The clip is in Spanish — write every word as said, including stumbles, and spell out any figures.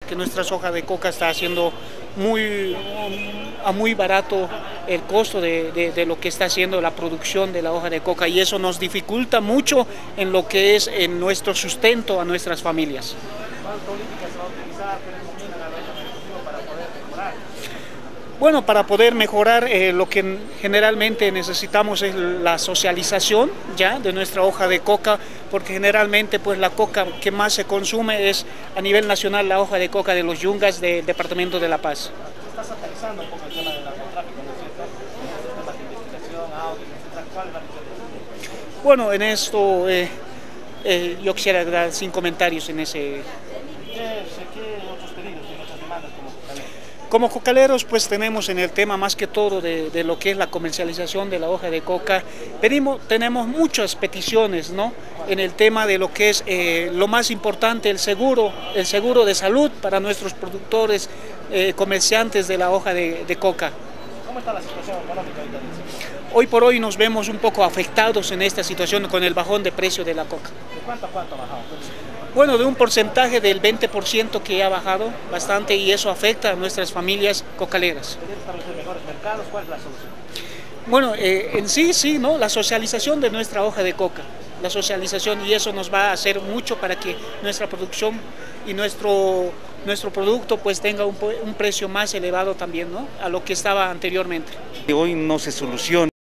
Que nuestra soja de coca está haciendo muy, a muy barato el costo de, de, de lo que está haciendo la producción de la hoja de coca, y eso nos dificulta mucho en lo que es en nuestro sustento a nuestras familias. ¿Cuál política se va a utilizar? ¿Qué recomiendan al Ejecutivo para poder mejorar? Bueno, para poder mejorar eh, lo que generalmente necesitamos es la socialización ya de nuestra hoja de coca, porque generalmente pues la coca que más se consume es a nivel nacional la hoja de coca de los Yungas del departamento de La Paz. Está satanizando un poco el tema del narcotráfico, ¿no es cierto? En estos temas de investigación, audios, etcétera. ¿Cuál es la visión? Bueno, en esto eh, eh, yo quisiera dar sin comentarios en ese. ¿Qué, qué otros pedidos y otras demandas como cocaleros? Como cocaleros pues tenemos en el tema más que todo de, de lo que es la comercialización de la hoja de coca, pedimos, tenemos muchas peticiones, ¿no? En el tema de lo que es eh, lo más importante, el seguro, el seguro de salud para nuestros productores, eh, comerciantes de la hoja de, de coca. ¿Cómo está la situación económica ahorita? Hoy por hoy nos vemos un poco afectados en esta situación con el bajón de precio de la coca. ¿De cuánto a cuánto ha bajado? Bueno, de un porcentaje del veinte por ciento que ha bajado bastante, y eso afecta a nuestras familias cocaleras. ¿Queréis establecer mejores mercados? ¿Cuál es la solución? Bueno, eh, en sí, sí, ¿no? La socialización de nuestra hoja de coca, la socialización, y eso nos va a hacer mucho para que nuestra producción y nuestro, nuestro producto pues tenga un, un precio más elevado también, ¿no? A lo que estaba anteriormente. Hoy no se soluciona.